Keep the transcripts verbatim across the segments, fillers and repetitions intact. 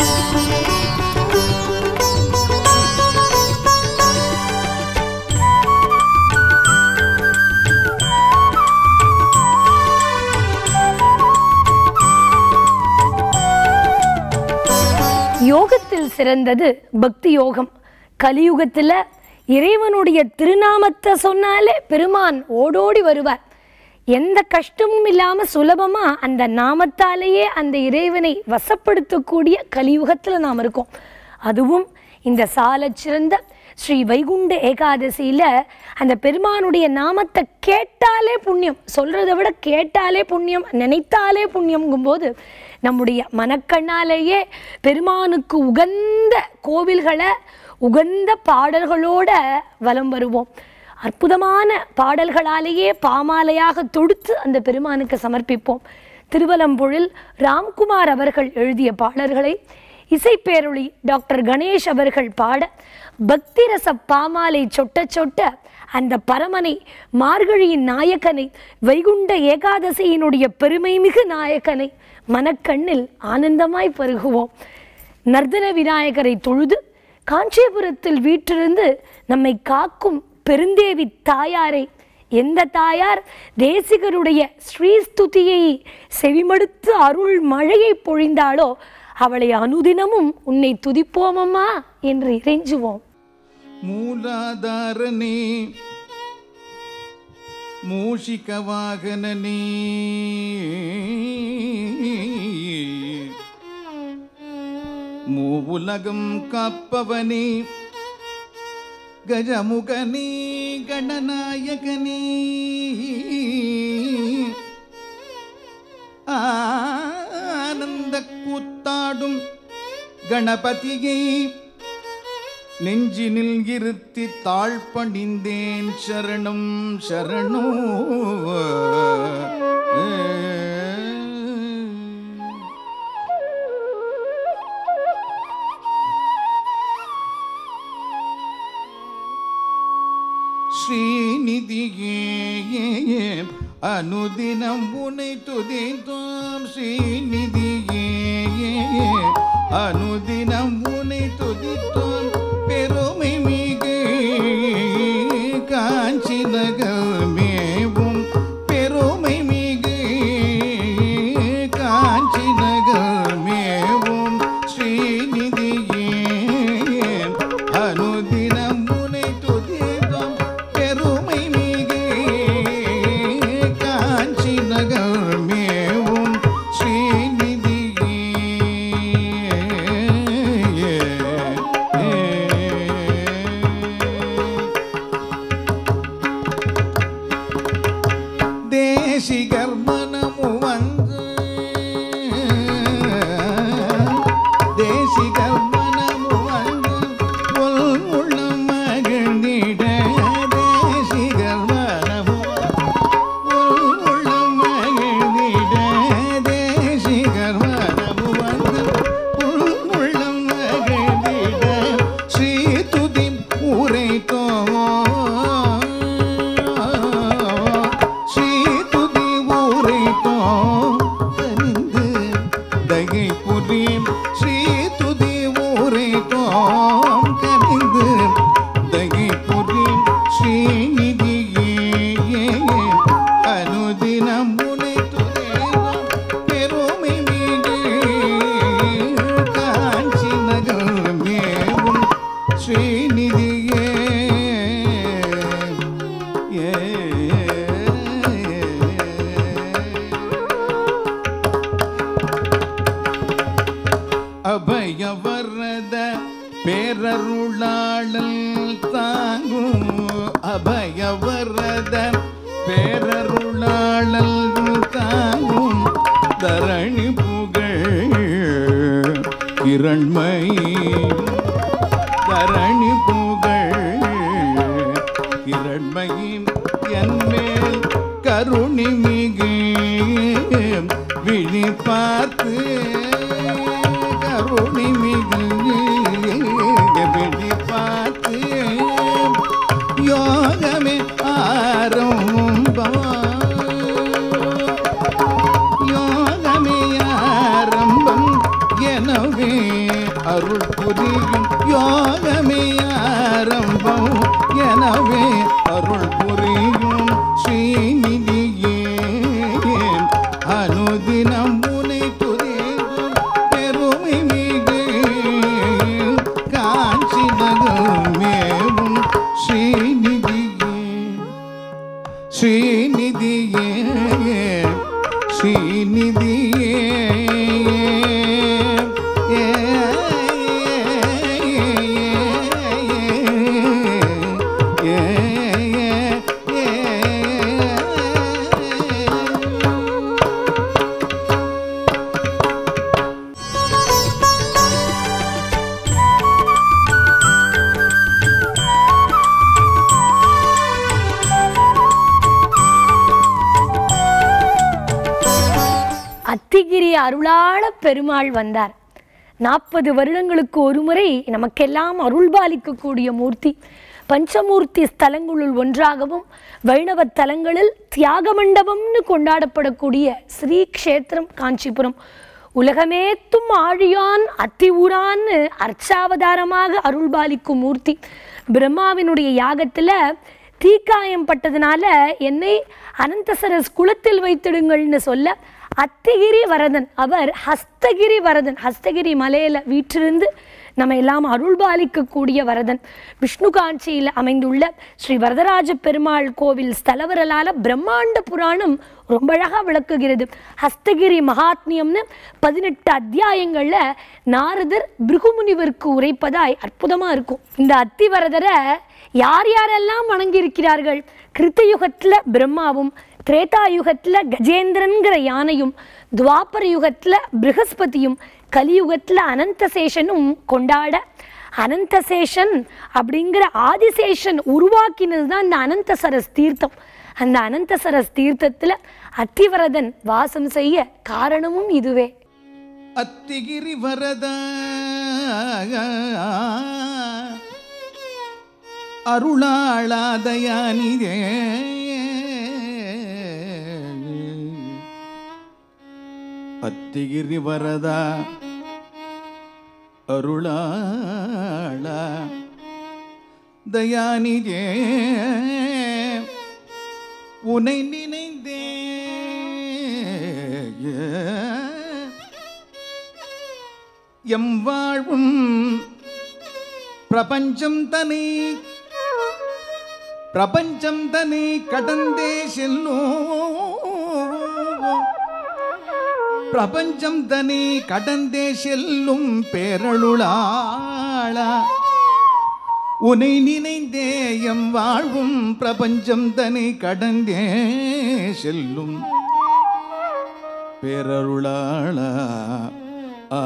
யோகத்தில் சிறந்தது பக்தி யோகம். கலியுகத்தில் இறைவனுடைய திருநாமத்தை சொன்னாலே பெருமான் ஓடோடி வருவார். எந்த கஷ்டமும் இல்லாமல் சுலபமாக அந்த நாமத்தாலேயே அந்த இறைவனை வசப்படுத்தக்கூடிய கலியுகத்தில் நாம் இருக்கோம். அதுவும் இந்த சால சிறந்த ஸ்ரீ வைகுண்ட ஏகாதசியில் அந்த பெருமானுடைய நாமத்தை கேட்டாலே புண்ணியம், சொல்கிறத விட கேட்டாலே புண்ணியம், நினைத்தாலே புண்ணியம்ங்கும்போது நம்முடைய மனக்கண்ணாலேயே பெருமானுக்கு உகந்த கோவில்களை உகந்த பாடல்களோட வலம் வருவோம். அற்புதமான பாடல்களாலேயே பாமாலையாக தொடுத்து அந்த பெருமானுக்கு சமர்ப்பிப்போம். திருவலம்பொழில் ராம்குமார் அவர்கள் எழுதிய பாடல்களை இசைப்பேரொளி டாக்டர் கணேஷ் அவர்கள் பாட, பக்தி ரச பாமாலை சொட்ட சொட்ட அந்த பரமனை, மார்கழியின் நாயக்கனை, வைகுண்ட ஏகாதசியினுடைய பெருமை மிகு நாயக்கனை மனக்கண்ணில் ஆனந்தமாய் பருகுவோம். நர்தன விநாயகரை தொழுது காஞ்சிபுரத்தில் வீற்றிருந்து நம்மை காக்கும் பெருந்தேவி தாயாரை, எந்த தாயார் தேசிகருடைய ஸ்ரீஸ்துதியை செவிமடுத்து அருள் மழையை பொழிந்தாளோ அவளை அனுதினமும் உன்னை துதிப்போமம்மா என்று இறைஞ்சுவோம். மூலாதாரனே மூஷிக வாகனனே மூவுலகம் காப்பவனே கஜமுகனே கணநாயகனே ஆனந்த கூத்தாடும் கணபதியை நெஞ்சினில் இருத்தி தாழ்பணிந்தேன் சரணம் சரணோ. ஸ்ரீநிதியே அனுதினம் உனை துதித்தோம். ஸ்ரீநிதியே அனுதினம் உனை துதித்தோம். பெருமை மிகு காஞ்சி நகர் மேவும் பெருமை மிகு காஞ்சி நகர் மேவும் ஸ்ரீநிதியே அனுதினம் உனை துதித்தோம். பெருமை மிகு காஞ்சி நகர் மேவும் ஸ்ரீநிதியே தேசிகர் மனமு வந்து தேசிகர் மனமு வந்து உள் உள்ளம் மகிழ்ந்திட தேசிகர் மனமு உள் உள்ளம் மகிழ்ந்திட தேசிகர் மனமு வந்து உள் உள்ளம் மகிழ்ந்திட ஸ்ரீ துதி உரைத்தோம். அபயவரத பேரருளாளல் தாங்கும் அபயவரத பேரருளாளல் தாங்கும் தரணி புகழ் கிரண்மயி தரணி புகழ் கிரண்மயி என்மேல் கருணி மிகு விழி பார்த்து கருணி மிகு விழி பார்த்து யோகமே ஆரம்பம் யோகமே ஆரம்பம் எனவே அருள் புரியும் யோகமே ஆரம்பம் எனவே அருள் புரியும் ஸ்ரீநிதியே அனுதினம் முனை துதிக்கும் பெருமை மிகு காஞ்சி நகமேவும் ஸ்ரீநிதியே ஸ்ரீநிதியே ஸ்ரீநிதியே அத்திகிரி அருளாள பெருமாள் வந்தார். நாற்பது வருடங்களுக்கு ஒரு முறை நமக்கெல்லாம் அருள்பாலிக்கக்கூடிய மூர்த்தி. பஞ்சமூர்த்தி ஸ்தலங்களுள் ஒன்றாகவும் வைணவ தலங்களில் தியாக மண்டபம்னு கொண்டாடப்படக்கூடிய ஸ்ரீ க்ஷேத்திரம் காஞ்சிபுரம். உலகமேத்தும் ஆழியான் அத்தி ஊரான்னு அர்ச்சாவதாரமாக அருள்பாலிக்கும் மூர்த்தி. பிரம்மாவினுடைய யாகத்தில் தீக்காயம் பட்டதுனால என்னை அனந்தசரஸ் குளத்தில் வைத்திடுங்கள்னு சொல்ல அத்திகிரி வரதன் அவர் ஹஸ்தகிரி வரதன் ஹஸ்தகிரி மலையில் வீற்றிருந்து நம்ம எல்லாம் அருள்பாலிக்கக்கூடிய வரதன். விஷ்ணு காஞ்சியில் அமைந்துள்ள ஸ்ரீ வரதராஜ பெருமாள் கோவில் ஸ்தலவரலால் பிரம்மாண்ட புராணம் ரொம்ப அழகாக விளக்குகிறது. ஹஸ்தகிரி மகாத்மியம்னு பதினெட்டு அத்தியாயங்களில் நாரதர் பிருகுமுனிவருக்கு உரைப்பதாய் அற்புதமாக இருக்கும். இந்த அத்திவரதரை யார் யாரெல்லாம் வணங்கியிருக்கிறார்கள்? கிருத்தயுகத்தில் பிரம்மாவும், திரேதா யுகத்தில் கஜேந்திரன்கிற யானையும், துவாபர யுகத்தில் ப்ரஹஸ்பதியும், கலியுகத்தில் அனந்தசேஷனும் கொண்டாட அனந்தசேஷன் அப்படிங்கிற ஆதிசேஷன் உருவாக்கினது தான் இந்த அனந்தசரஸ் தீர்த்தம். அந்த அனந்தசரஸ் தீர்த்தத்தில் அத்திவரதன் வாசம் செய்ய காரணமும் இதுவே. அத்திகிரி வரத அருளாளாதயானிதே அத்திகிரி வரதா அருளாள தயானிதே உனை நினைந்தே எம் வாழ்வும் பிரபஞ்சம் தனி பிரபஞ்சம் தனி கடந்தே செல்லும் பிரபஞ்சம் தனி கடந்தே செல்லும் பேரருளாள உனை நினைந்தே எம் வாழ்வும் பிரபஞ்சம் தனி கடந்தே செல்லும் பேரருளாள ஆ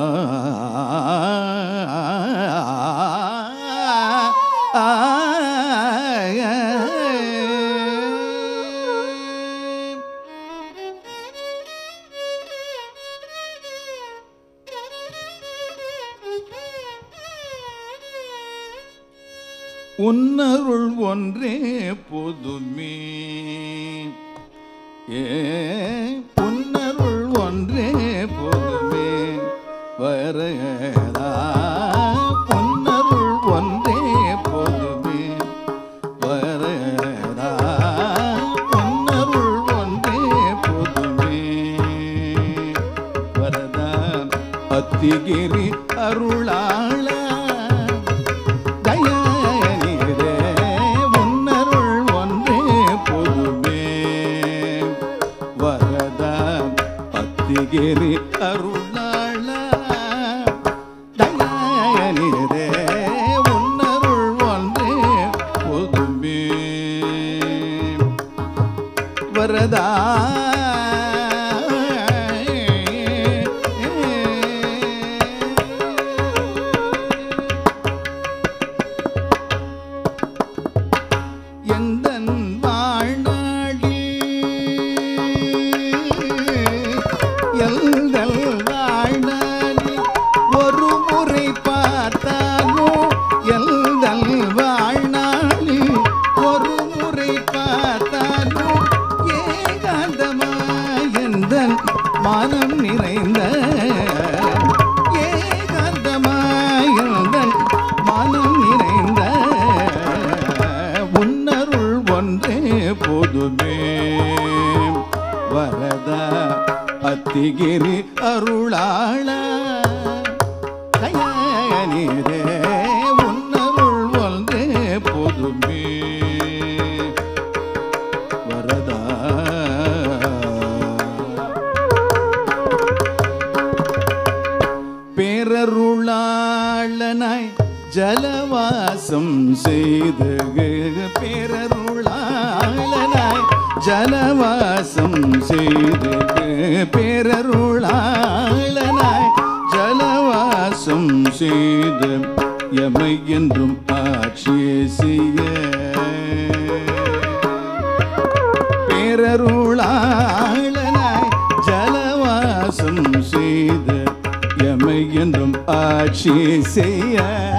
உன்னருள் ஒன்றே பொதுமே ஏ உன்னருள் ஒன்றே பொதுமே வரதா உன்னருள் ஒன்றே பொதுமே வரதா உன்னருள் ஒன்றே பொதுமே வரதா அத்திகிரி அருளாள அத்திகிரி அருளாள தயானிதே உன்னருள் ஒன்றே பொதுமே வரதா அத்திகிரி அருளாள தயனிரே உன்னருள் ஒன்றே பொதுமே வரதா பேரருளாளனாய் ஜலவாசம் செய்து பேரருளாளனாய் ஜலவாசம் செய்து பேரருளாளனாய் ஜலவாசம் செய்து எமை என்றும் ஆட்சி செய்ய பேரருளாளனாய் ஜலவாசம் செய்து எமை என்றும் ஆட்சி செய்ய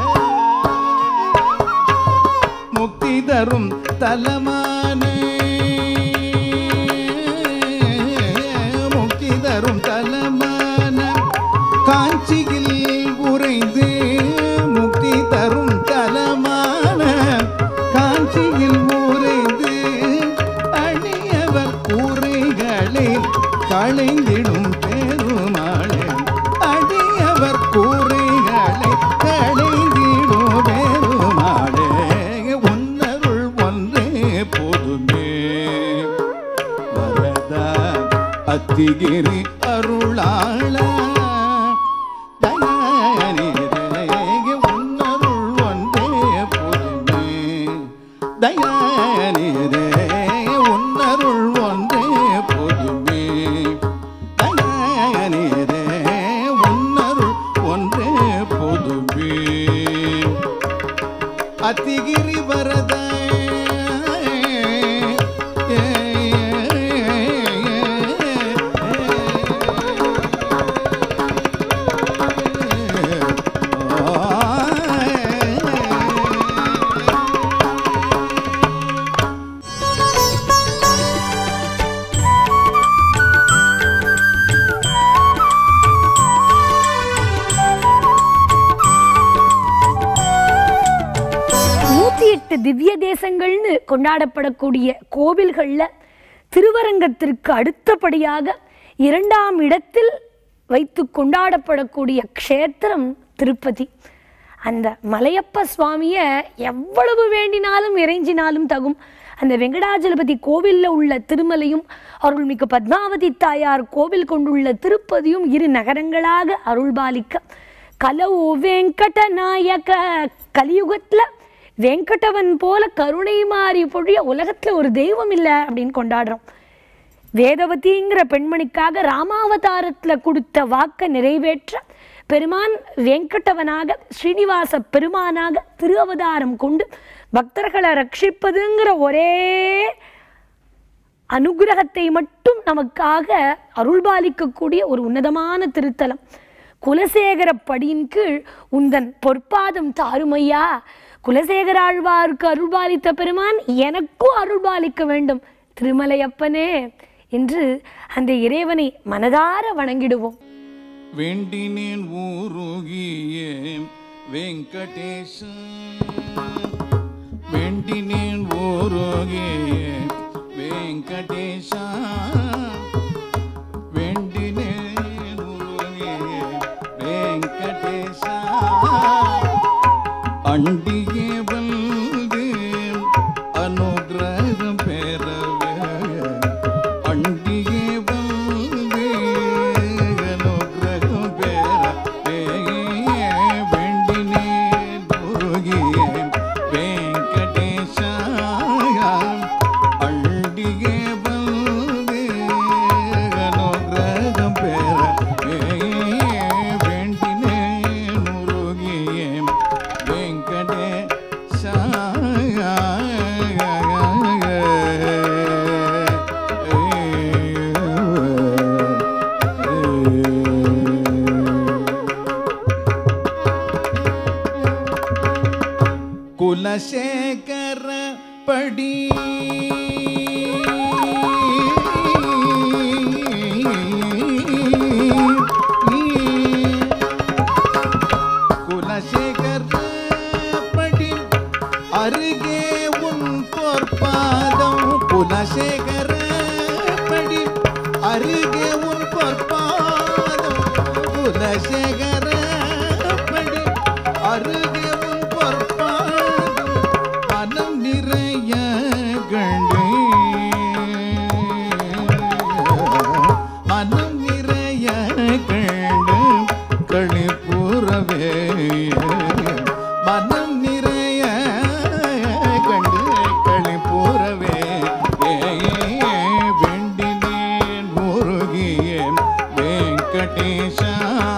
முக்தி தரும் தலமானே முக்தி தரும் தலமான காஞ்சியில் உறைந்து முக்தி தரும் தலமான காஞ்சியில் உறைந்து அடியவர் கூரைகளை களைந்திடும் பெருமாளே அடியவர் கூரைகளை களைந்திடும் பெருமாளே உன்னருள் ஒன்றே போதுமே வரதா அத்திகிரி அருளாள தயானிரே உன்னருள் ஒன்றே போதுமே தயானிரே உன்னருள் ஒன்றே போதுமே தயானிரே உன்னருள் ஒன்றே போதுமே அத்திகிரி வரத திவ்ய தேசங்கள்னு கொண்டாடப்படக்கூடிய கோவில்கள்ல திருவரங்கத்திற்கு அடுத்தபடியாக இரண்டாம் இடத்தில் வைத்து கொண்டாடப்படக்கூடிய க்ஷேத்திரம் திருப்பதி. அந்த மலையப்ப சுவாமியை எவ்வளவு வேண்டினாலும் இறைஞ்சினாலும் தகும். அந்த வெங்கடாஜலபதி கோவிலில் உள்ள திருமலையும் அருள்மிகு பத்மாவதி தாயார் கோவில் கொண்டுள்ள திருப்பதியும் இரு நகரங்களாக அருள்பாலிக்க கலவு வெங்கடநாயக கலியுகத்தில் வெங்கடவன் போல கருணை மாறி பொழிய உலகத்தில் ஒரு தெய்வம் இல்லை அப்படின்னு கொண்டாடுறோம். வேதவதிங்கிற பெண்மணிக்காக ராமாவதாரத்தில் கொடுத்த வாக்கை நிறைவேற்ற பெருமான் வெங்கடவனாக ஸ்ரீனிவாச பெருமானாக திரு அவதாரம் கொண்டு பக்தர்களை ரட்சிப்பதுங்கிற ஒரே அனுகிரகத்தை மட்டும் நமக்காக அருள்பாலிக்கக்கூடிய ஒரு உன்னதமான திருத்தலம். குலசேகர படியின் கீழ் உந்தன் பொற்பாதம் தாருமையா, குலசேகர ஆழ்வாருக்கு அருள்பாலித்த பெருமான் எனக்கும் அருள்பாலிக்க வேண்டும் திருமலையப்பனே என்று அந்த இறைவனை மனதார வணங்கிடுவோம். வேண்டினேன் ஊருகிய வெங்கடேஷ வேண்டினேன் ஊருகிய வெங்கடேஷ வேண்டினேன் ஊருகிய வெங்கடேஷ அண்டியே வந்து அனுகிரகம் பெறவே அண்டியே வந்து அனுகிரகம் பெறவே வேண்டினேன் முருகிய வெங்கடேஷா அண்டியே வந்து அனுகிரகம் பெறவே வேண்டினேன் முருகிய வெங்கடேஷா குலசேகர படி குலசேகர படி அருகே உன் பொற்பாதம் குலசேகர படி அருகே உன் பொற்பாதம் கூறவே மனம் நிறைய கண்டு களி கூறவே வேண்டினேன் முருகிய வெங்கடேஷா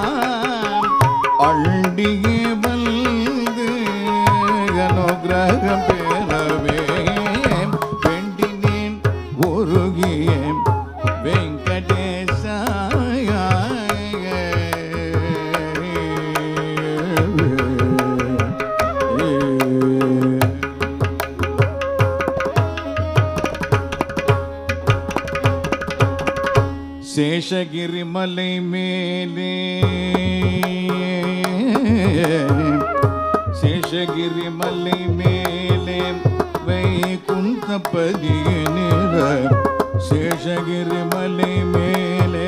அண்டியே வந்து அனுகிரகம் பெறவே வேண்டினேன் முருகிய வெங்கடேஷா சேஷகிரி மலை மேலே சேஷகிரி மலை மேலே வைகுண்டபதியினில சேஷகிரி மலை மேலே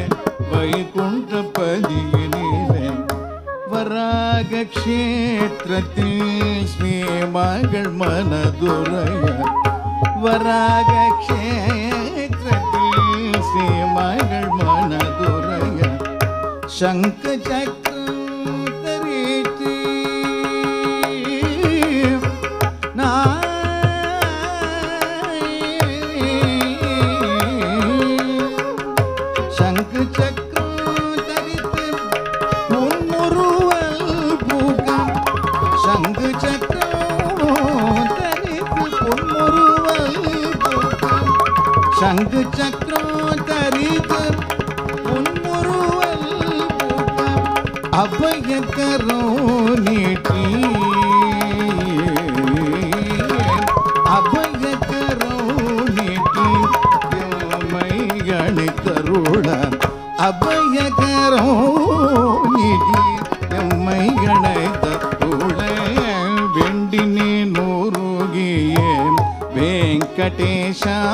வைகுண்டபதியினில வராக க்ஷேத்திரத்தில் ஸ்ரீ மகள் மனதுரைய வராக க்ஷேத்திரத்தில் ஸ்ரீ மகள் மனதுரைய சங்க சக்கரம் தரித்து சங்க சக்கரம் தரித்து பொன்முருவல் பூக்கம் சங்க சக்கரம் தரித்து பொன்முருவல் பூக்கம் சங்க சக்கரம் தரித்து பொன்முருவல் பூக்கம் அபயக்கரோ நீட்டி அபயக்கரோ நீட்டி எம்மை கணித்தருள அபயக்கரோ நீட்டி எம்மை கணித்தருள வெண்டினே நூறுகியே வெங்கடேஷா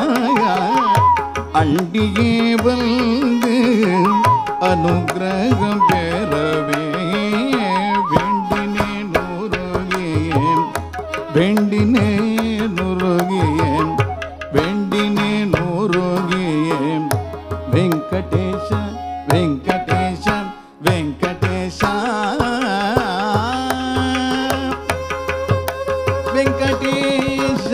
அண்டியே வந்து அனுகிரகம் பெறவே வேண்டினே நூறுகியே வேண்டினே நூறுகியே வேண்டினே நூறுகியே வெங்கடேஷ வெங்கடேஷ வெங்கடேஷ வெங்கடேஷ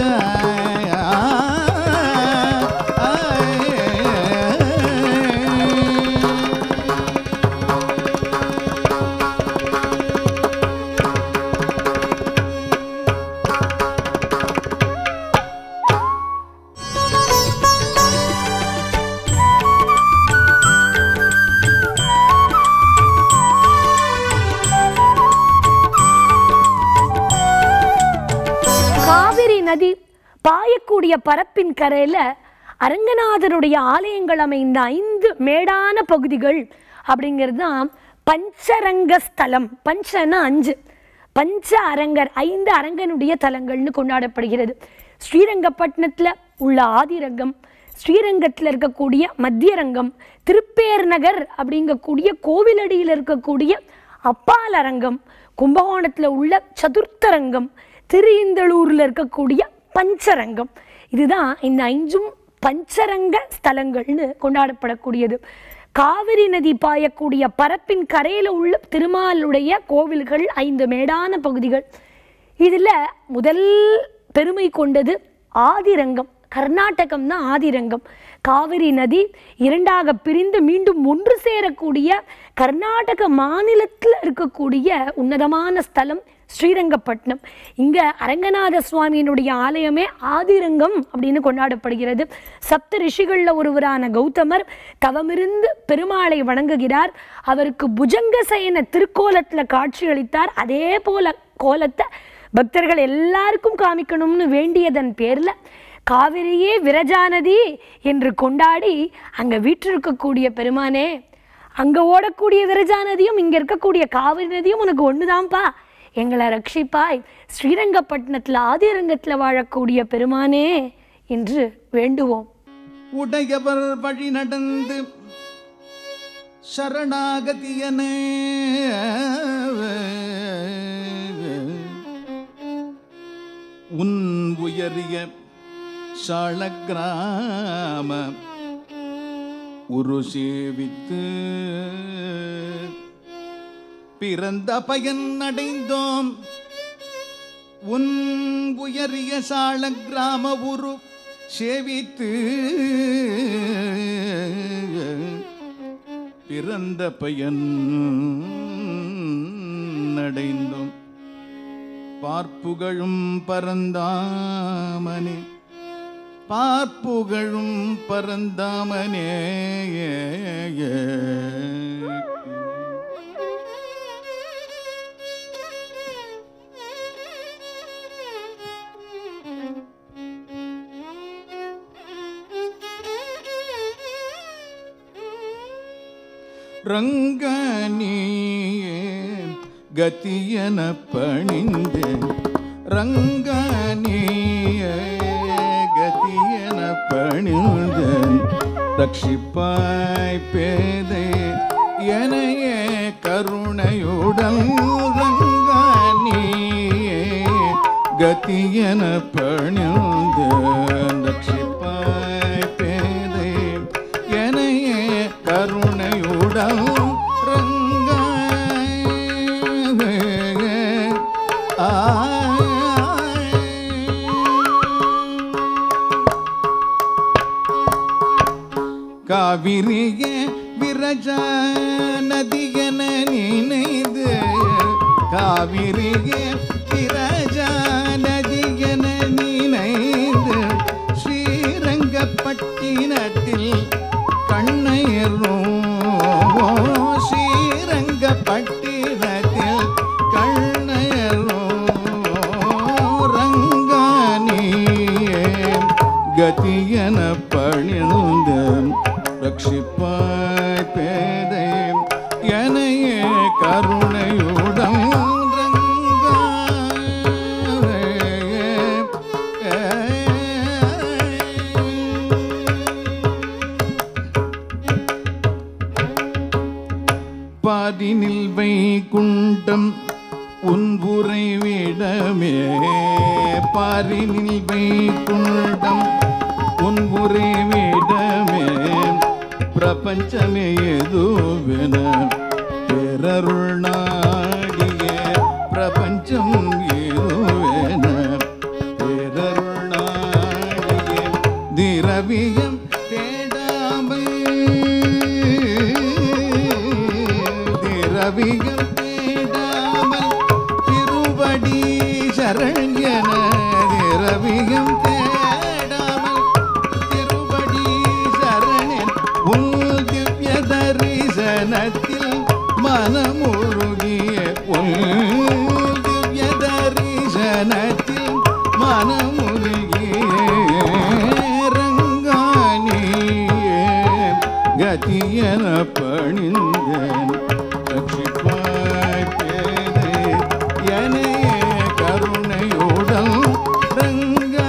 நதி பாயக்கூடிய பரப்பின் கரையில அரங்கநாதனுடைய ஆலயங்கள் அமைந்த ஐந்து மேடான பகுதிகள் அப்படிங்கிறது தான் பஞ்சரங்க ஸ்தலம். பஞ்சனா அஞ்சு, பஞ்ச அரங்கர் ஐந்து அரங்கனுடைய தலங்கள்னு கொண்டாடப்படுகிறது. ஸ்ரீரங்கப்பட்டினத்தில் உள்ள ஆதிரங்கம், ஸ்ரீரங்கத்தில் இருக்கக்கூடிய மத்தியரங்கம், திருப்பேர் நகர் அப்படிங்கக்கூடிய கோவிலடியில் இருக்கக்கூடிய அப்பாலரங்கம், கும்பகோணத்தில் உள்ள சதுர்த்தரங்கம், திருஇந்தளூரில் இருக்கக்கூடிய பஞ்சரங்கம். இதுதான் இந்த ஐந்தும் பஞ்சரங்க ஸ்தலங்கள்னு கொண்டாடப்படக்கூடியது. காவிரி நதி பாயக்கூடிய பரப்பின் கரையில் உள்ள திருமாலுடைய கோவில்கள் ஐந்து மேடான பகுதிகள். இதில் முதல் பெருமை கொண்டது ஆதிரங்கம். கர்நாடகம் தான் ஆதிரங்கம். காவிரி நதி இரண்டாக பிரிந்து மீண்டும் ஒன்று சேரக்கூடிய கர்நாடக மாநிலத்தில் இருக்கக்கூடிய உன்னதமான ஸ்தலம் ஸ்ரீரங்கப்பட்டினம். இங்கே அரங்கநாத சுவாமியினுடைய ஆலயமே ஆதிரங்கம் அப்படின்னு கொண்டாடப்படுகிறது. சப்த ரிஷிகளில் ஒருவரான கௌதமர் தவமிருந்து பெருமாளை வணங்குகிறார். அவருக்கு புஜங்க சயன திருக்கோலத்தில் காட்சியளித்தார். அதே போல கோலத்தை பக்தர்கள் எல்லாருக்கும் காமிக்கணும்னு வேண்டியதன் பேரில் காவிரியே விரஜாநதி என்று கொண்டாடி அங்கே வீற்றிருக்கக்கூடிய பெருமானே, அங்கே ஓடக்கூடிய விரஜாநதியும் இங்கே இருக்கக்கூடிய காவிரி நதியும் உனக்கு ஒன்றுதான்ப்பா, எங்களை ரட்சிப்பாய், ஸ்ரீரங்கப்பட்டினத்தில் ஆதிரங்கத்தில் வாழக்கூடிய பெருமானே என்று வேண்டுவோம். உடையவர் வழி நடந்து சரணாகதியனே உன் உயரிய சாளக்கிராம உரு சேவித்து பிறந்த பயன் அடைந்தோம் உன் உயரிய சால கிராம உரு சேவித்து பிறந்த பயன் அடைந்தோம் பார்ப்புகழும் பரந்தாமனே பார்ப்புகழும் பரந்தாமனே ரங்கனியே கதியன பணிந்தேன் ரங்கனியே கதியன பணிந்தேன் ரட்சிப்பாய் பேதை எனையே கருணையுடன் ரங்கனியே கதியன பணிந்தேன் ரட்சிப்பாய் பேதை எனையே கருணையுடன் காவிரியே விரஜா நதியன நினைந்து காவிரியே விரஜா நதியன நினைந்து ஸ்ரீரங்கப்பட்டினத்தில் கண்ணயரும் ஸ்ரீரங்கப்பட்டினத்தில் கண்ணயரும் ரங்கானியே கதியன பணிந்தேன் ரட்சிப்பாய் பேதை எனையே கருணையுடன் பாதினில் வைகுண்டம் உன் உறைவிடமே பாரினில் வைகுண்டம் உன் உறைவிடமே பிரபஞ்சமே எதுவென பேரருள் நாடிய பிரபஞ்சம் எதுவென பேரருள் நாடிய திரவியம் தேடாமல் திரவியம் தேடாமல் திருவடி சரண்யன திரவியம் தேடாமல் திருவடி சரணன் உன் திவ்ய தரிசனத்தில் மனமுருகிய உன் திவ்ய தரிசனத்தில் மனமுருகிய ரங்கானியே கதியன பணிந்தேன் ரட்சிப்பாய் பேதை எனையே கருணையுடன் ரங்கா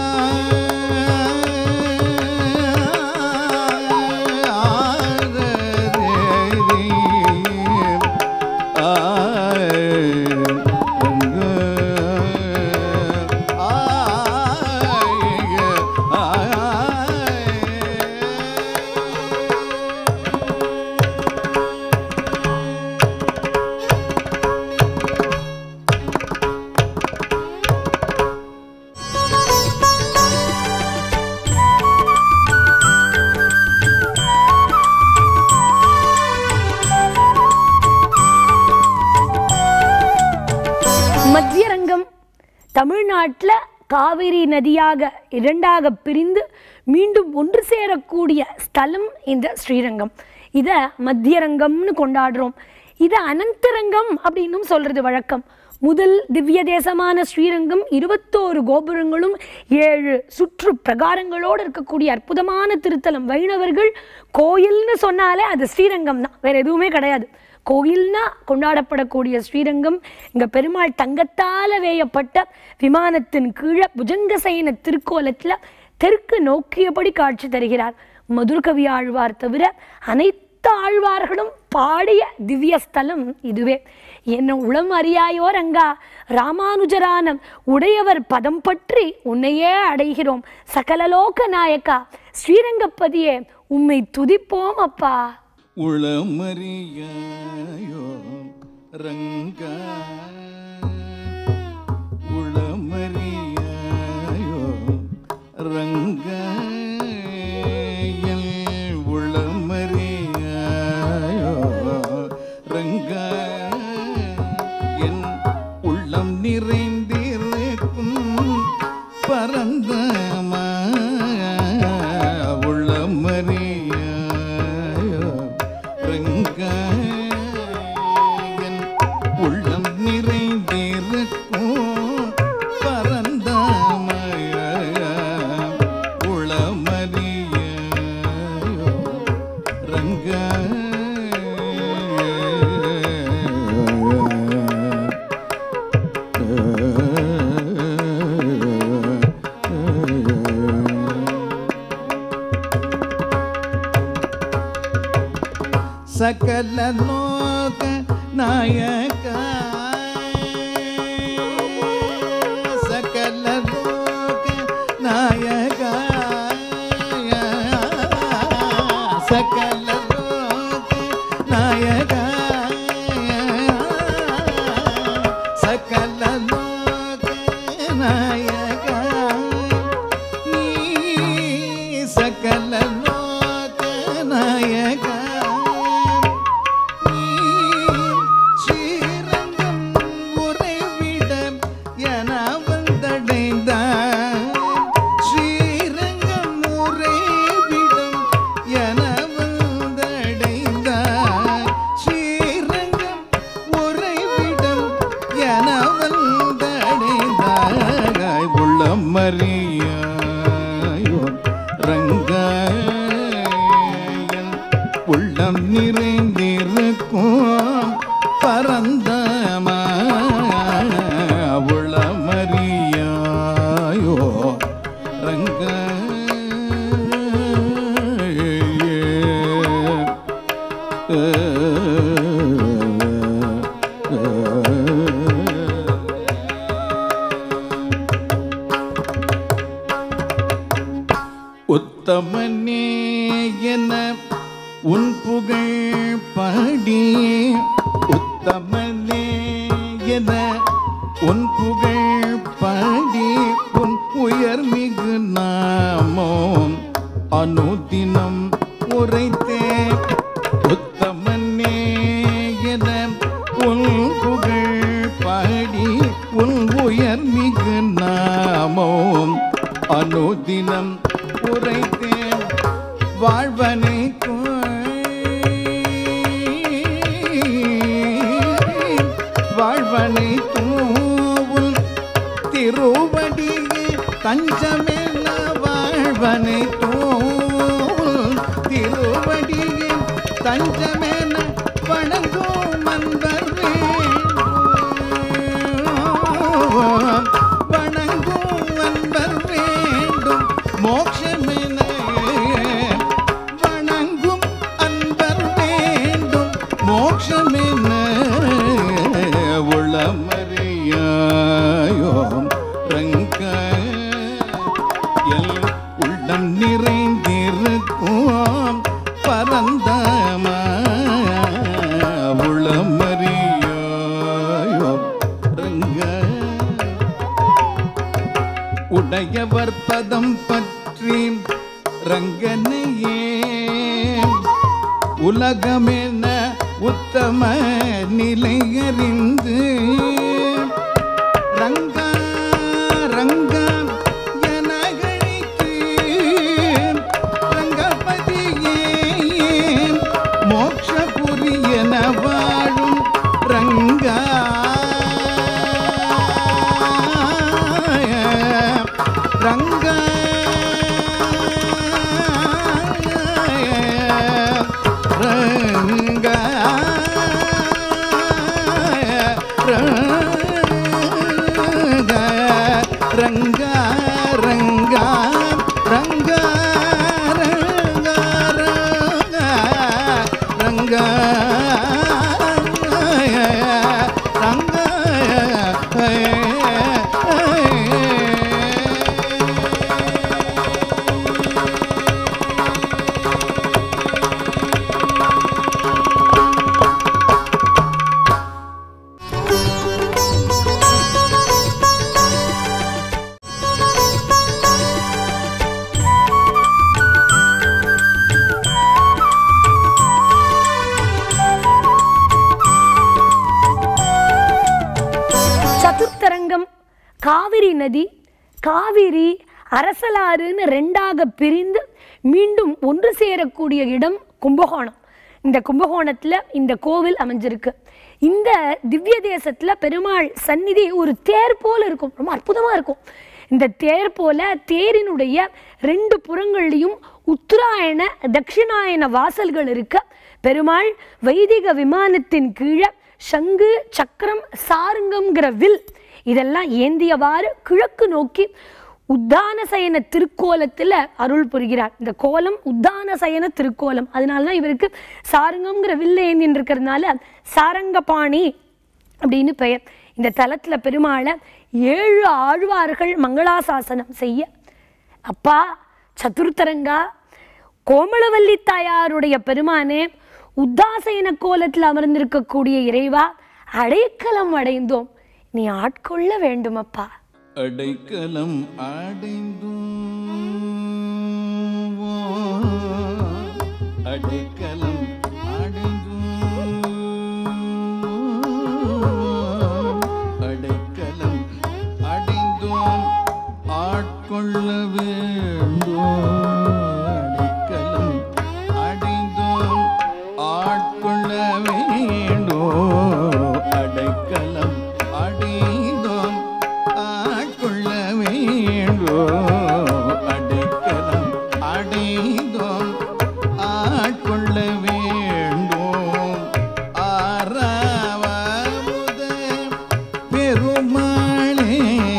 தமிழ்நாட்டில் காவிரி நதியாக இரண்டாக பிரிந்து மீண்டும் ஒன்று சேரக்கூடிய ஸ்தலம் இந்த ஸ்ரீரங்கம். இதை மத்தியரங்கம்னு கொண்டாடுறோம். இதை அனந்தரங்கம் அப்படின்னும் சொல்றது வழக்கம். முதல் திவ்ய தேசமான ஸ்ரீரங்கம் இருபத்தோரு கோபுரங்களும் ஏழு சுற்று பிரகாரங்களோடு இருக்கக்கூடிய அற்புதமான திருத்தலம். வைணவர்கள் கோயில்னு சொன்னாலே அது ஸ்ரீரங்கம் தான், வேற எதுவுமே கிடையாது. கோயில்னா கொண்டாடப்படக்கூடிய ஸ்ரீரங்கம் இங்கே பெருமாள் தங்கத்தால் வேயப்பட்ட விமானத்தின் கீழே புஜங்கசயன திருக்கோலத்தில் தெற்கு நோக்கியபடி காட்சி தருகிறார். மதுரகவி ஆழ்வார் தவிர அனைத்து ஆழ்வார்களும் பாடிய திவ்ய ஸ்தலம் இதுவே. என்ன உளம் அறியாயோ ரங்கா, ராமானுஜரானம் உடையவர் பதம் பற்றி உன்னையே அடைகிறோம். சகலலோக நாயக்கா ஸ்ரீரங்கப்பதியே உம்மை துதிப்போம் அப்பா. உளமறியாயோ ரங்க உளமறியாயோ ரங்க உளமறியாயோ ரங்க என் உள்ளம் நிறைந்திருக்கும் பரந்த உளமறியாயோ ரங்க என் உள்ளம் நிறைந்திருக்கும் பரந்தமய உளமறியாயோ ரங்க सकल लोक नायक सकल लोक नायक सकल लोक नायक सकल लोक नायक नी सकल लोक नायक மறியாயோ ரங்க உள்ளம் நிறைந்திருக்கும் பரந்தம உளமறியாயோ ரங்க உத்தமனே என உன் புகழ் பாடி உத்தமனே என உன் புகழ் பாடி உன் உயர்மிகு நாமம் அனுதினம் உரைத்தே உத்தமனே என உன் புகழ் பாடி உன் உயர்மிகு நாமம் அனுதினம் உரைத்தேன் வாழ்வனை வாழ்வனை தூவுல் திருவடியே தஞ்சமென வாழ்வனை தூவுல் திருவடியே தஞ்சமென வணங்கும் அன்பர் வணங்கும் அன்பர் வேண்டும் மோட்சமென வணங்கும் அன்பர் வேண்டும் மோட்சமென உளமறியாயோ ரங்க எல் உள்ளம் நிறைந்திருக்கும் பரந்தம உளமறியாயோ ரங்க உடையவர் பதம் பற்றி ரங்கனையே உலகமென உத்தம நிலையறிந்து ரங்கா ரங்கா என அழைத்து ரங்கபதியே மோட்சபுரி என வாழும் ரங்கா ரங்கா ரங்கா ரங்கா ரங்கா ரங்கா ரங்கா சதுர்த்தரங்கம், காவிரி நதி, காவிரி அரசலாறுன்னு ரெண்டாக பிரிந்து மீண்டும் ஒன்று சேரக்கூடிய இடம் கும்பகோணம். இந்த கும்பகோணத்தில் இந்த கோவில் அமைஞ்சிருக்கு. இந்த திவ்ய தேசத்தில் பெருமாள் சந்நிதி ஒரு தேர் போல இருக்கும், ரொம்ப அற்புதமாக இருக்கும். இந்த தேர் போல தேரினுடைய ரெண்டு புறங்கள்லையும் உத்தராயண தட்சிணாயன வாசல்கள் இருக்க பெருமாள் வைதிக விமானத்தின் கீழே சங்கு சக்கரம் சாருங்கம்ங்கிற வில் இதெல்லாம் ஏந்தியவாறு கிழக்கு நோக்கி உத்தானசயன திருக்கோலத்தில் அருள் புரிகிறார். இந்த கோலம் உத்தானசயன திருக்கோலம், அதனால தான் இவருக்கு சாருங்கம்ங்கிற வில்ல ஏந்தின்னு இருக்கிறதுனால சாரங்கபாணி அப்படின்னு பெயர். இந்த தலத்தில் பெருமாளை ஏழு ஆழ்வார்கள் மங்களாசாசனம் செய்ய, அப்பா சதுர்த்தரங்கா கோமளவல்லி தாயாருடைய பெருமானே, உத்தாசயன கோலத்தில் அமர்ந்திருக்கக்கூடிய இறைவா, அடைக்கலம் அடைந்தோம், நீ ஆட்கொள்ள வேண்டுமப்பா. அடைக்கலம் அடைந்தோம், அடைக்கலம் அடைந்தோம், அடைக்கலம் அடைந்தோம், ஆட்கொள்ள வேண்டும், அடைக்கலம் அடைந்தோம், ஆட்கொள்ள வேண்டும், அடைக்கலம் அடைந்தோம், ஆட்கொள்ள வேண்டும், அடைக்கலம் அடைந்தோம், ஆட்கொள்ள வேண்டும், ஆறாவமுத பெருமாளே,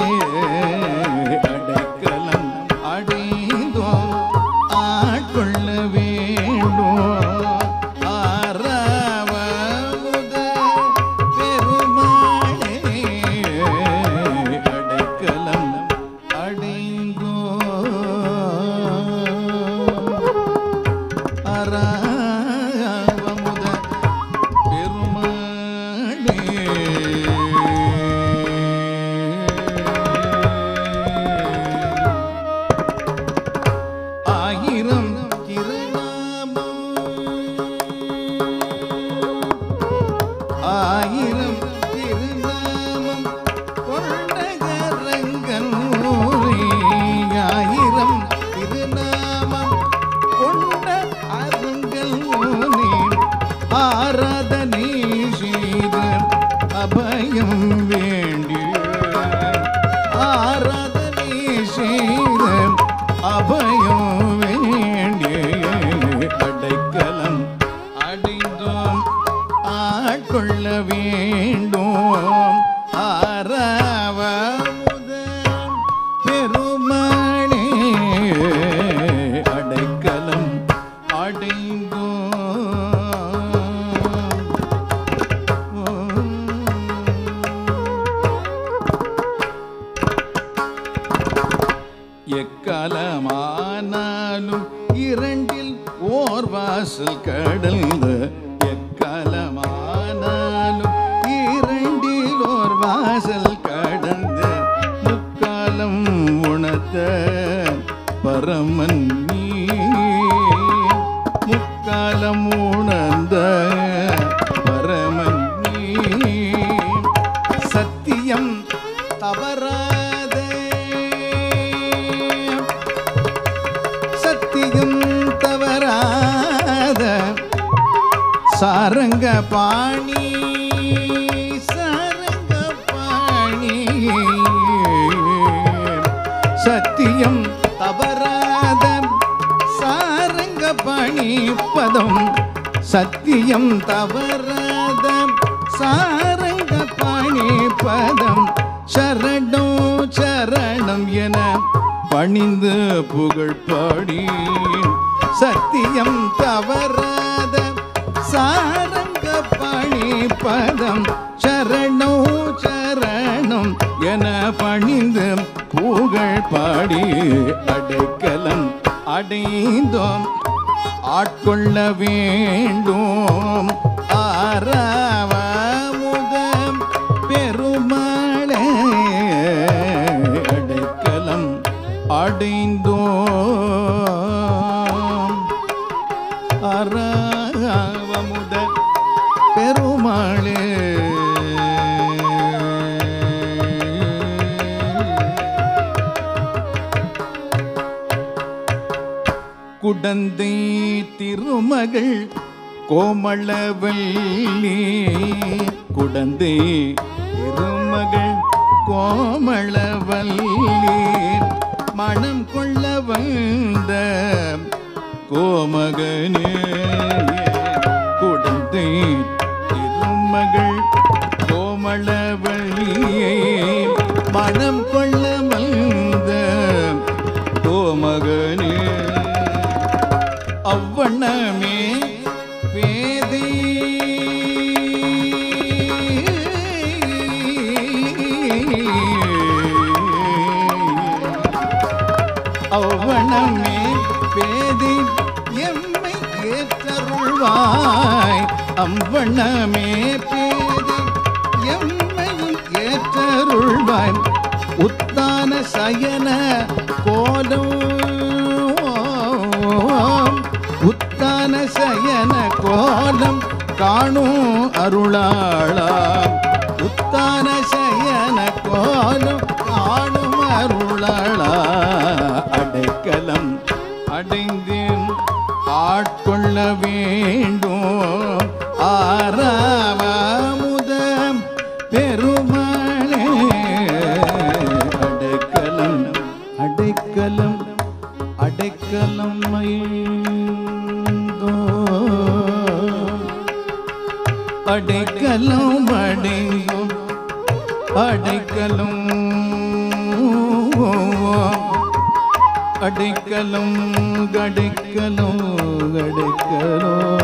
அடைக்கலம் அடைந்தோம், ஆட்கொள்ள வேண்டும், ஆறாவமுத பெருமாளே, அடைக்கலம் அடைந்தோம், ஆறாவமுத பெருமாளே. ஆயிரம் திருநாமம், ஆயிரம் திருநாமம் கொண்டகரங்கன் ஊரே, ஆயிரம் திருநாமம் கொண்ட அரங்கல் ஊரே, ஆராதனை செய்த அபயம் வேண்டிய, ஆராதனை செய்த அபயம் வேண்டிய, அடைக்கலம் அடைந்தோம், ஆட்கொள்ள வேண்டும், ஆறாவமுத பெருமாளே, அடைக்கலம் அடைந்தோம். எக்காலமானாலும் இரண்டில் ஓர் வாசல் கடந்த, எக்காலமானாலும் இரண்டில் ஓர் வாசல் கடந்த, முக்காலம் உணர்த்த பரமன் நீ, முக்காலம் உணர்ந்த பரமன் நீ, சத்தியம் தவறாத, சத்தியம் தவறாத சாரங்க பாணி, சாரங்க பாணி, சத்தியம் தவறாத சாரங்க பாணி பதம், சத்தியம் தவறாத சாரங்க பாணி பதம், சரணம் சரணம் என பணிந்து புகழ் பாடி, சத்தியம் தவறாத சாரங்க பணி பதம், சரணம் சரணம் என பணிந்து புகழ் பாடி, அடைக்கலம் அடைந்தோம், ஆட்கொள்ள வேண்டும், ஆறாவமுத பெருமாளே, அடைக்கலம் அடைந்தோம், ஆறாவமுத பெருமாளே. குடந்தை திருமகள் கோமளவல்லி குடந்தை திருமகள் கோமளவல்லி மனம் கொள்ள வந்த கோமகனே குடந்தை திருமகள் கோமளவல்லியை மனம் கொள்ள வந்த கோமகனே அவ்வண்ணமே பேதை அவ்வண்ணமே பேதை எம்மை ஏற்றருள்வாய் அவ்வண்ணமே பேதை எம்மையும் ஏற்றருள்வாய் உத்தான சயன கோலம் உத்தான சயன கோலம் காணும் அருளாளா உத்தான சயன கோலம் காணும் அருளாளா அடைக்கலம் அடைந்தேன் ஆட்கொள்ள வேண்டும் ஆறாவமுதம் பெருமாளே அடைக்கலம் அடைக்கலம் அடைக்கலம் அடைக்கலம் அடையும் அடைக்கலம் அடைக்கலம் அடைக்கலம் அடைக்கலம்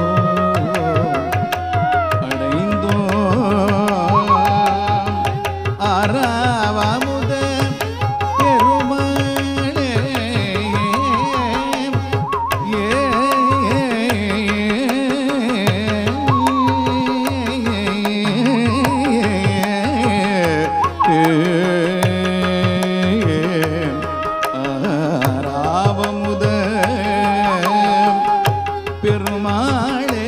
அடைந்தோ ஆறாவமுத பெருமாளே ஏ ஆறாவமுத பெருமாளே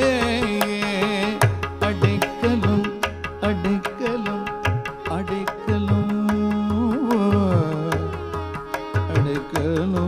அடைக்கலம் அடைக்கலம் அடைக்கலம் அடைக்கலம்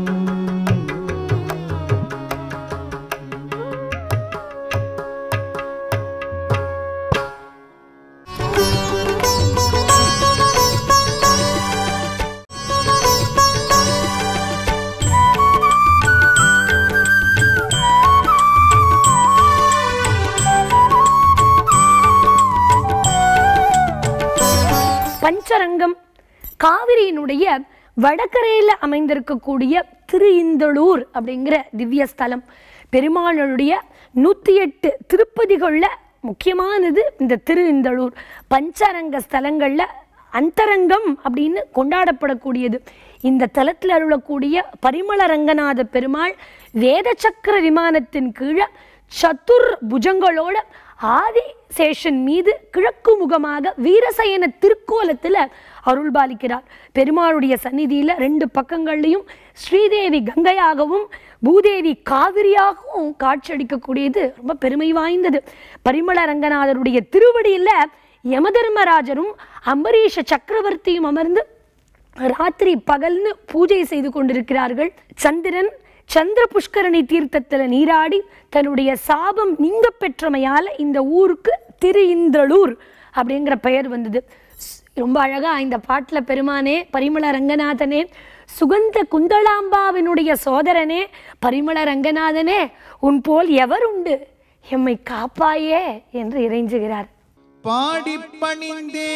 பஞ்சரங்கம் காவிரியினுடைய வடகரையில் அமைந்திருக்கக்கூடிய திரு இந்தளூர் அப்படிங்கிற திவ்ய ஸ்தலம். பெருமாளுடைய நூற்றி எட்டு திருப்பதிகளில் முக்கியமானது இந்த திரு இந்தளூர். பஞ்சரங்க ஸ்தலங்களில் அந்தரங்கம் அப்படின்னு கொண்டாடப்படக்கூடியது. இந்த தலத்தில் அருளக்கூடிய பரிமள ரங்கநாத பெருமாள் வேத சக்கர விமானத்தின் கீழே சதுர் புஜங்களோட ஆதிசேஷன் மீது கிழக்கு முகமாக வீரசயன திருக்கோலத்தில் அருள்பாலிக்கிறார். பெருமாளுடைய சந்நிதியில் ரெண்டு பக்கங்கள்லையும் ஸ்ரீதேவி கங்கையாகவும் பூதேவி காவிரியாகவும் காட்சியளிக்கக்கூடியது ரொம்ப பெருமை வாய்ந்தது. பரிமள ரங்கநாதருடைய திருவடியில் யமதர்மராஜரும் அம்பரீஷ சக்கரவர்த்தியும் அமர்ந்து ராத்திரி பகல்னு பூஜை செய்து கொண்டிருக்கிறார்கள். சந்திரன் சந்திர புஷ்கரணி தீர்த்தத்தில் நீராடி தன்னுடைய சாபம் நீங்க பெற்றமையால் இந்த ஊருக்கு திரு இந்தளூர் அப்படிங்கிற பெயர் வந்தது. ரொம்ப அழகா இந்த பாட்டில் பெருமானே பரிமள ரங்கநாதனே சுகந்த குந்தளாம்பாவினுடைய சோதரனே பரிமள ரங்கநாதனே உன் போல் எவர் உண்டு எம்மை காப்பாயே என்று இறைஞ்சுகிறார். பாடி பணிந்தே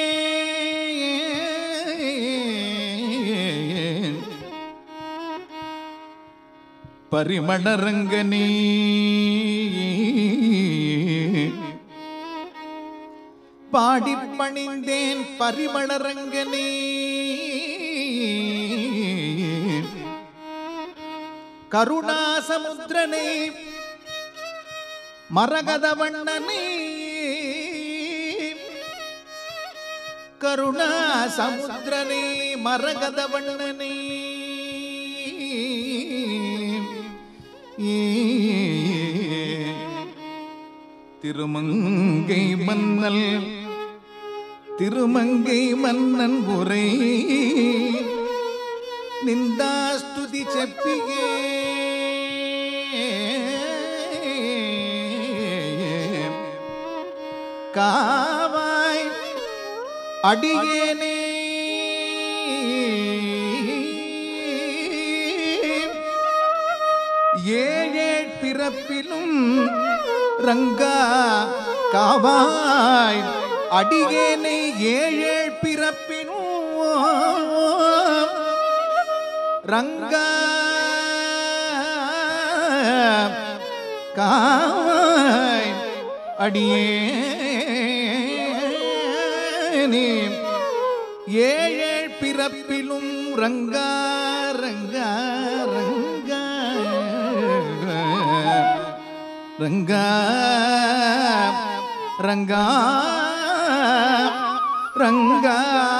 பரிமளரங்கனே பாடி பணிந்தேன் பரிமளரங்கனே கருணாசமுத்திரனே மரகதவண்ணனே கருணாசமுத்திரனே மரகதவண்ணனே திருமங்கை மன்னல் திருமங்கை மன்னன் உரை நிந்தாஸ்துதி செப்பியே காவாய் அடியேனே ஏழேழ் பிறப்பிலும் ரங்கா காவாய் அடியேனை ஏழேழ் பிறப்பிலும் ரங்கா காவாய் அடியேனே ஏழேழ் பிறப்பிலும் ரங்கா ரங்கா ரங்கா ரங்கா ரங்கா ரங்கா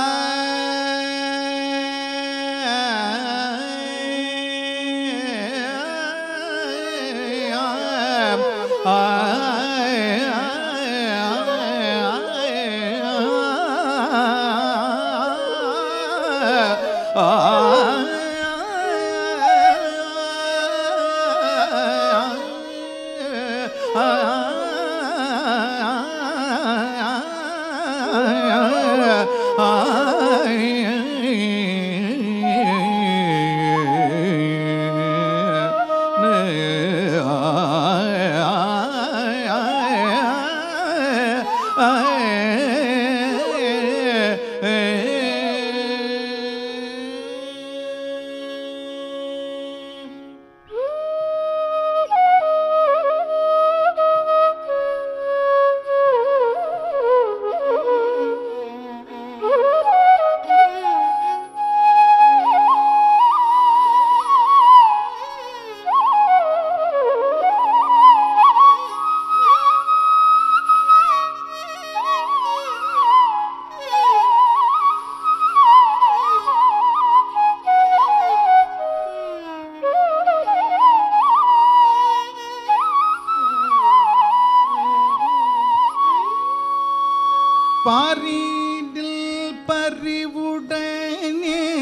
பாரிடில் பறிவுடனே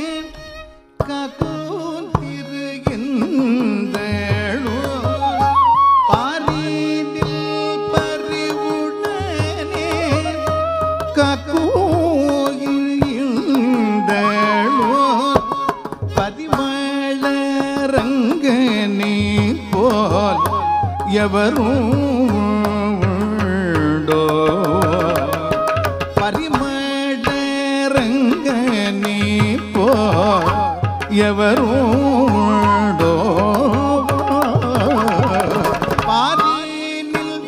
ககோந்திருகின்றோ பாரிடில் பறிவுடனே ககோந்திருகின்றோ பதிமலரங்கனே போல் எவரும் பரிமளரங்கனே போ எவருண்டோ பாரினில்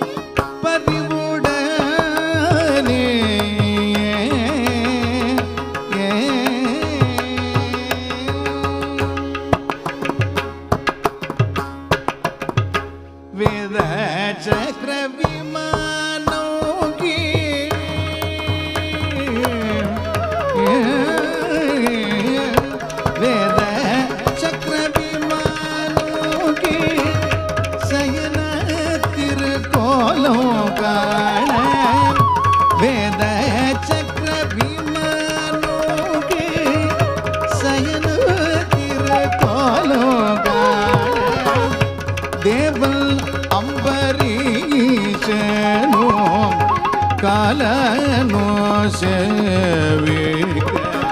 பதிவுடனே வேத சக்கர விமானோகி வேத சக்கர விமானோகி சயன திருக்கோலம் காண வேத சக்கர விமானோகி சயன திருக்கோலம் காண தேவல் அம்பரீஷனோ காலனோ சேவிக்க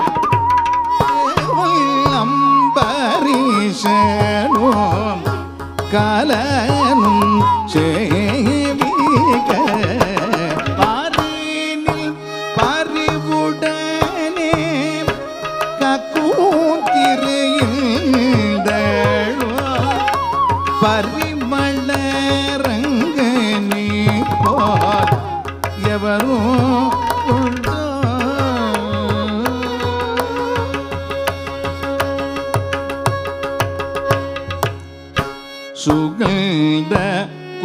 அம்பரீஷனோ காலனும் சேவிக்க பாரினில் பறிவுடனே கக்கூத்திரையில்தழோ பரிமளரங்கனே போல் எவரும் உண்டோ சுகந்த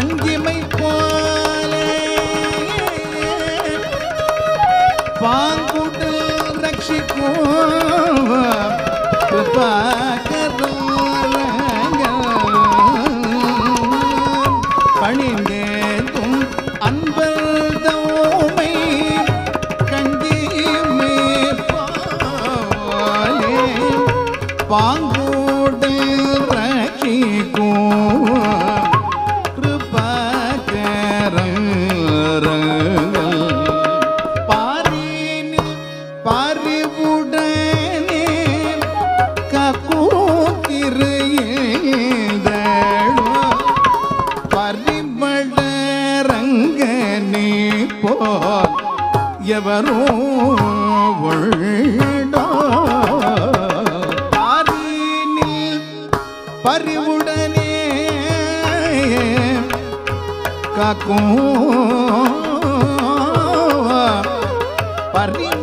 பங்கிமை போலே பாங்குடல் ரட்சிக்கும் பணிந்தேதும் அன்பர் தோமை கஞ்சிமே போலே பாங்குடல் ரட்சிக்கும் கிருபாகரங்கள் பாரினில் பறிவுடனே கக்கூத்திரு பரிமளரங்கனே போல் எவரும் உள்ளோ பாரினில் பறிவுடனே காக்கும் பரி